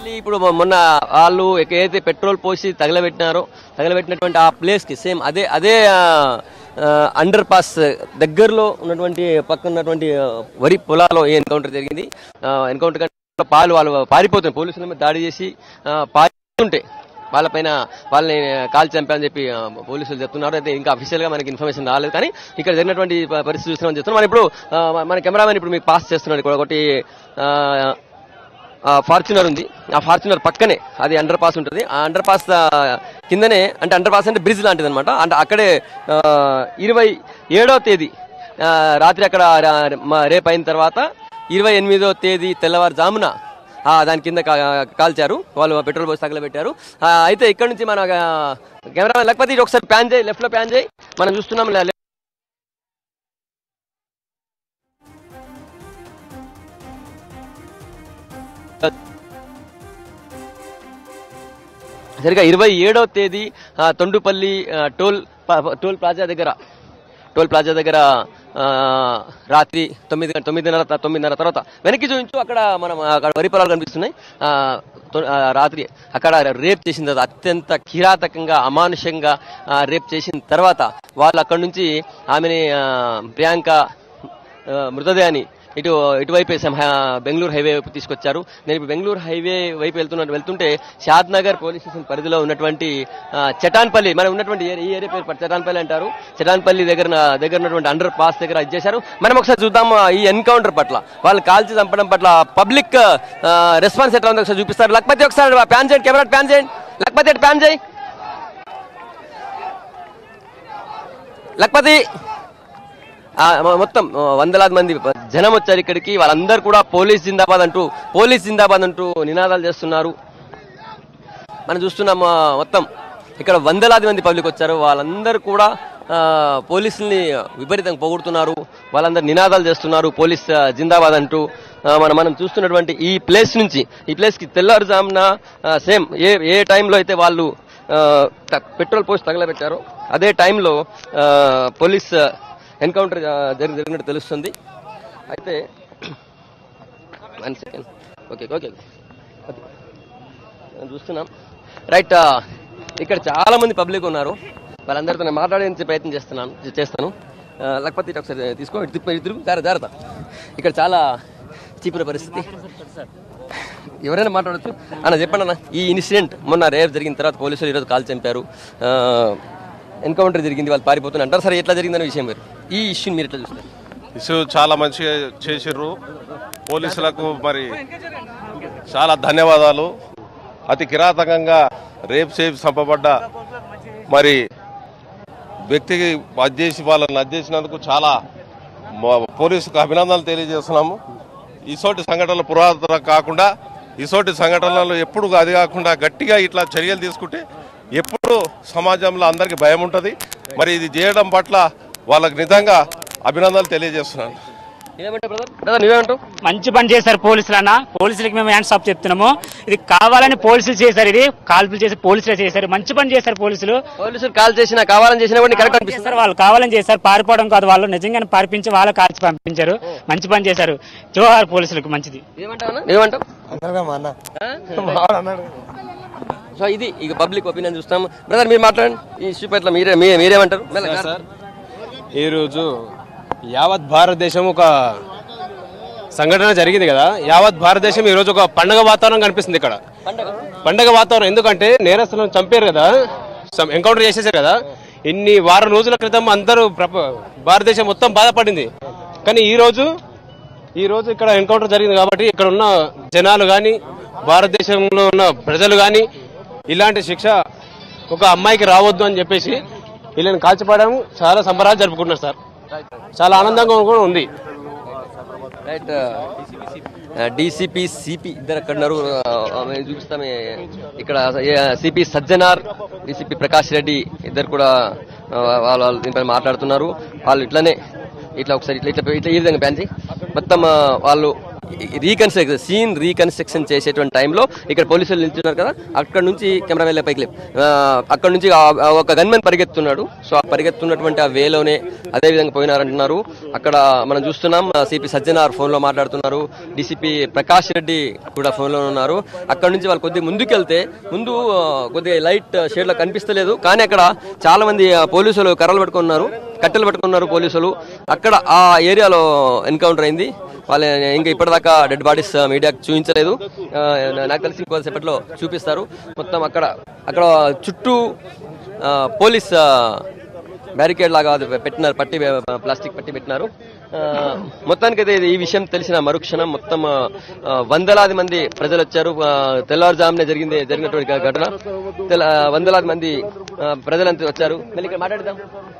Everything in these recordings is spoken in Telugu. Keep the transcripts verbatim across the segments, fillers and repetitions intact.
మళ్ళీ ఇప్పుడు మొన్న వాళ్ళు ఏదైతే పెట్రోల్ పోసి తగలబెట్టినారో తగలబెట్టినటువంటి ఆ ప్లేస్ కి సేమ్ అదే అదే అండర్ పాస్ దగ్గరలో ఉన్నటువంటి పక్కన ఉన్నటువంటి వరి పొలాల్లో ఈ ఎన్కౌంటర్ జరిగింది. ఎన్కౌంటర్ కంటే పాలు వాళ్ళు పారిపోతుంది, పోలీసుల మీద దాడి చేసి పారిపోతుంటే వాళ్ళపైన వాళ్ళని కాల్ చంపారని చెప్పి పోలీసులు చెప్తున్నారు. అయితే ఇంకా అఫీషియల్ గా మనకి ఇన్ఫర్మేషన్ రాలేదు, కానీ ఇక్కడ జరిగినటువంటి పరిస్థితి చూస్తున్నామని చెప్తున్నాం. మనం ఇప్పుడు మన కెమెరామెన్ ఇప్పుడు మీకు పాస్ చేస్తున్నాడు. ఇక్కడ ఒకటి ఫార్చునర్ ఉంది, ఆ ఫార్చునర్ పక్కనే అది అండర్ పాస్ ఉంటుంది. ఆ అండర్ పాస్ కిందనే అంటే అండర్ పాస్ అంటే బ్రిడ్జ్ లాంటిది అనమాట. అంటే అక్కడే ఇరవై ఏడో తేదీ రాత్రి అక్కడ రేపు అయిన తర్వాత ఇరవై ఎనిమిదో తేదీ తెల్లవారుజామున దాని కింద కాల్చారు, వాళ్ళు పెట్రోల్ పోసి తగలబెట్టారు. అయితే ఇక్కడ నుంచి మన కెమెరా లేకపోతే ఒకసారి ప్యాన్ చేయి, లెఫ్ట్ లో ప్యాన్ చేయి, మనం చూస్తున్నాం. సరిగా ఇరవై ఏడవ తేదీ తొండుపల్లి టోల్ టోల్ ప్లాజా దగ్గర టోల్ ప్లాజా దగ్గర రాత్రి తొమ్మిది తొమ్మిదిన్నర తొమ్మిదిన్నర తర్వాత వెనక్కి చూపించు, అక్కడ మనం అక్కడ వరి పొలాలు కనిపిస్తున్నాయి. రాత్రి అక్కడ రేప్ చేసిన తర్వాత అత్యంత కిరాతకంగా అమానుషంగా రేప్ చేసిన తర్వాత వాళ్ళు అక్కడి నుంచి ఆమెని ప్రియాంక మృతదేహాన్ని ఇటు ఇటువైపు బెంగళూరు హైవే వైపు తీసుకొచ్చారు. నేను ఇప్పుడు బెంగళూరు హైవే వైపు వెళ్తున్న వెళ్తుంటే షాద్ నగర్ పోలీస్ స్టేషన్ పరిధిలో ఉన్నటువంటి చటాన్పల్లి, మనం ఉన్నటువంటి ఈ ఏరియా పేరు చటాన్పల్లి అంటారు. చటాన్పల్లి దగ్గర దగ్గర ఉన్నటువంటి అండర్ పాస్ దగ్గర ఇచ్చేశారు. మనం ఒకసారి చూద్దాం ఈ ఎన్కౌంటర్ పట్ల, వాళ్ళు కాల్చి చంపడం పట్ల పబ్లిక్ రెస్పాన్స్ ఎట్లా ఉందో ఒకసారి చూపిస్తారు. లేకపోతే ఒకసారి ప్యాన్ చేయండి, కెమెరా ప్యాన్ చేయండి, లేకపోతే ప్యాన్ చేయి, లేకపోతే మొత్తం వందలాది మంది జనం వచ్చారు ఇక్కడికి. వాళ్ళందరూ కూడా పోలీస్ జిందాబాద్ అంటూ పోలీస్ జిందాబాద్ అంటూ నినాదాలు చేస్తున్నారు. మనం చూస్తున్నాం మొత్తం ఇక్కడ వందలాది మంది పబ్లిక్ వచ్చారు. వాళ్ళందరూ కూడా పోలీసుల్ని విపరీతంగా పొగుడుతున్నారు, వాళ్ళందరూ నినాదాలు చేస్తున్నారు పోలీస్ జిందాబాద్ అంటూ. మనం మనం చూస్తున్నటువంటి ఈ ప్లేస్ నుంచి ఈ ప్లేస్ కి తెల్లారుజామున సేమ్ ఏ ఏ టైంలో అయితే వాళ్ళు పెట్రోల్ పోసి తగలబెట్టారో అదే టైంలో పోలీస్ ఎన్కౌంటర్ జరిగి జరిగినట్టు తెలుస్తుంది. అయితే వన్ సెకండ్ ఓకే ఓకే చూస్తున్నాం రైట్. ఇక్కడ చాలా మంది పబ్లిక్ ఉన్నారు, వాళ్ళందరితో నేను మాట్లాడే ప్రయత్నం చేస్తున్నాను చేస్తాను లేకపోతే ఇటు ఒకసారి తీసుకో, ఇటు తిరుగు జాగ్రత్త జాగ్రత్త. ఇక్కడ చాలా చీపుర పరిస్థితి, ఎవరైనా మాట్లాడచ్చు అన్న. చెప్పండి అన్న, ఈ ఇన్సిడెంట్ మొన్న రేపు జరిగిన తర్వాత పోలీసులు ఈరోజు కాల్ చంపారు, ఎన్కౌంటర్ జరిగింది, వాళ్ళు పారిపోతున్నారు అంటారు. సరే ఎట్లా జరిగిందనే విషయం మీరు ఈ ఇష్యూని మీరు ఎట్లా చూస్తారు? ఇష్యూ చాలా మంచిగా చేసిర్రు పోలీసులకు, మరి చాలా ధన్యవాదాలు. అతి కిరాతకంగా రేప్ చేసి చంపబడ్డ మరి వ్యక్తికి అద్దేసి వాళ్ళని అద్దేసినందుకు చాలా పోలీసుకు అభినందనలు తెలియజేస్తున్నాము. ఈసోటి సంఘటనలు పురాతన కాకుండా ఈసోటి సంఘటనలు ఎప్పుడు అది కాకుండా గట్టిగా ఇట్లా చర్యలు తీసుకుంటే ఎప్పుడు సమాజంలో అందరికీ భయం ఉంటుంది. మరి ఇది చేయడం పట్ల వాళ్ళకి నిజంగా అభినందనలు తెలియజేస్తున్నాను. మంచి పని చేశారు పోలీసులు అన్న, పోలీసులకి మేము హ్యాండ్స్ ఆఫ్ చెప్తున్నాము. ఇది కావాలని పోలీసులు చేశారు, ఇది కాల్పులు చేసి పోలీసులు చేశారు. మంచి పని చేశారు పోలీసులు. పోలీసులు కాల్ చేసినా కావాలని చేసినా కరెక్ట్ చేశారు, వాళ్ళు కావాలని చేశారు, పారిపోవడం కాదు, వాళ్ళు నిజంగానే పారిపించి వాళ్ళు కాల్చి పంపించారు. మంచి పని చేశారు, జోహార్ పోలీసులకు. మంచిది. సో ఇది ఇక పబ్లిక్ ఒపీనియన్ చూస్తాం. బ్రదర్ మీరు మాట్లాడండి, ఈ ఇష్యూ పట్ల మీరే మీరేమంటారు? సార్, ఈరోజు యావత్ భారతదేశం ఒక సంఘటన జరిగింది కదా, యావత్ భారతదేశం ఈ రోజు ఒక పండగ వాతావరణం కనిపిస్తుంది ఇక్కడ. పండగ వాతావరణం ఎందుకంటే నేరస్తులను చంపారు కదా, ఎన్కౌంటర్ చేసేసారు కదా. ఇన్ని వారం రోజుల క్రితం అందరూ భారతదేశం మొత్తం బాధపడింది. కానీ ఈ రోజు ఈ రోజు ఇక్కడ ఎన్కౌంటర్ జరిగింది కాబట్టి ఇక్కడ ఉన్న జనాలు కానీ భారతదేశంలో ఉన్న ప్రజలు కానీ ఇలాంటి శిక్ష ఒక అమ్మాయికి రావద్దు అని చెప్పేసి వీళ్ళని కాల్చిపడడం చాలా సంబరాలు జరుపుకుంటున్నారు సార్. చాలా ఆనందంగా కూడా ఉంది. రైట్, డీసీపీ సిపి ఇద్దరు అక్కడ ఉన్నారు, చూపిస్తామే. ఇక్కడ సిపి సజ్జనార్, డీసీపీ ప్రకాష్ రెడ్డి ఇద్దరు కూడా వాళ్ళు వాళ్ళు దీనిపై మాట్లాడుతున్నారు. వాళ్ళు ఇట్లానే ఇట్లా ఒకసారి ఇట్లా ఇట్లా ఇట్లా ఈ విధంగా బ్యాన్ చేయి మొత్తం వాళ్ళు రీకన్స్ట్రక్ట్ సీన్ రీకన్స్ట్రక్షన్ చేసేటువంటి టైంలో ఇక్కడ పోలీసులు నిల్చున్నారు కదా, అక్కడ నుంచి కెమెరా వెళ్ళే పైకి లేపు అక్కడ నుంచి ఒక గన్మెన్ పరిగెత్తున్నాడు. సో ఆ పరిగెత్తున్నటువంటి ఆ వేలోనే అదే విధంగా పోయినారంటున్నారు. అక్కడ మనం చూస్తున్నాం సిపి సజ్జనార్ ఫోన్లో మాట్లాడుతున్నారు, డీసీపీ ప్రకాష్ రెడ్డి కూడా ఫోన్లో ఉన్నారు. అక్కడ నుంచి వాళ్ళు కొద్దిగా ముందుకెళ్తే ముందు కొద్దిగా లైట్ షేడ్లో కనిపిస్తలేదు, కానీ అక్కడ చాలా మంది పోలీసులు కర్రలు పట్టుకున్నారు, కట్టెలు పట్టుకున్నారు పోలీసులు. అక్కడ ఆ ఏరియాలో ఎన్కౌంటర్ అయింది. వాళ్ళ ఇంకా ఇప్పటిదాకా డెడ్ బాడీస్ మీడియాకు చూపించలేదు, నాకు తెలిసి ఇంకొద్దిసేపట్లో చూపిస్తారు. మొత్తం అక్కడ అక్కడ చుట్టూ పోలీస్ బ్యారికేడ్ లాగా పెట్టినారు, పట్టి ప్లాస్టిక్ పట్టి పెట్టినారు. మొత్తానికైతే ఈ విషయం తెలిసిన మరుక్షణం మొత్తం వందలాది మంది ప్రజలు వచ్చారు. తెల్లవారుజామునే జరిగింది జరిగినటువంటి ఘటన. వందలాది మంది ప్రజలంతా వచ్చారు. మళ్ళీ ఇక్కడ మాట్లాడదాం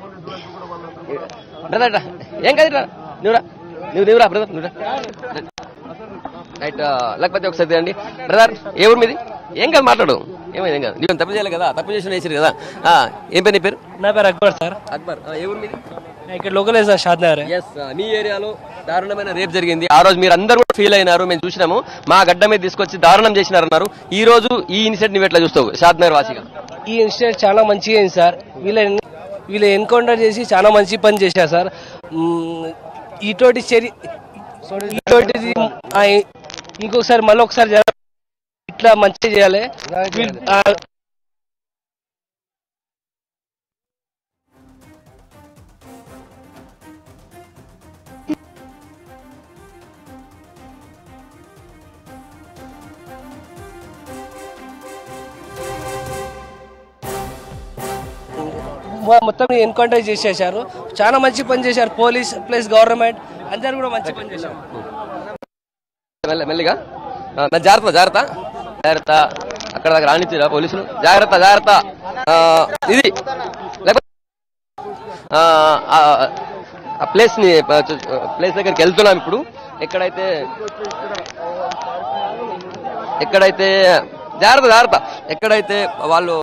బ్రదర్, ఏం కదిరా నువ్వురా నువ్వు నువ్వురా బ్రదర్ నువ్వురా రైట్. లేకపోతే ఒకసారి అండి బ్రదర్, ఏ ఊరు మీది? ఏం కాదు మాట్లాడు, ఏమైంది ఏం కాదు, నీకు తప్పు చేయాలి కదా, తప్పు చేసిన వేసారు కదా. ఏం పేరు నీ పేరు? నా పేరు అక్బర్ సార్. అక్బర్, ఏ ఊరు మీది? ఇక్కడ లోకలే సార్, షాద్ నగర్. ఎస్, మీ ఏరియాలో దారుణమైన రేప్ జరిగింది. ఆ రోజు మీరు అందరూ కూడా ఫీల్ అయినారు, మేము చూసినాము. మా గడ్డ మీద తీసుకొచ్చి దారుణం చేసినారన్నారు. ఈ రోజు ఈ ఇన్సిడెంట్ నువ్వు ఎట్లా చూస్తావు షాద్ నగర్ వాసిగా? ఈ ఇన్సిడెంట్ చాలా మంచిగా అయింది సార్. వీళ్ళ వీళ్ళు ఎన్కౌంటర్ చేసి చాలా మంచి పని చేశారు సార్. ఇటువంటి చర్య ఇటువంటిది ఇంకొకసారి మళ్ళీ ఒకసారి ఇట్లా మంచిగా చేయాలి. మొత్తం ఎన్కౌంటర్ చేసేసారు. చాలా మంచి పని చేశారు. పోలీస్ ప్లస్ గవర్నమెంట్ అందరు కూడా మంచి పని చేశారు. మెల్లిగా జాగ్రత్త జాగ్రత్త జాగ్రత్త, అక్కడ దగ్గర రానిచ్చిరా పోలీసులు. జాగ్రత్త జాగ్రత్త. ఇది లేకపోతే ప్లేస్ ని ప్లేస్ దగ్గరికి వెళ్తున్నాం ఇప్పుడు. ఎక్కడైతే ఎక్కడైతే జాగ్రత్త జాగ్రత్త ఎక్కడైతే వాళ్ళు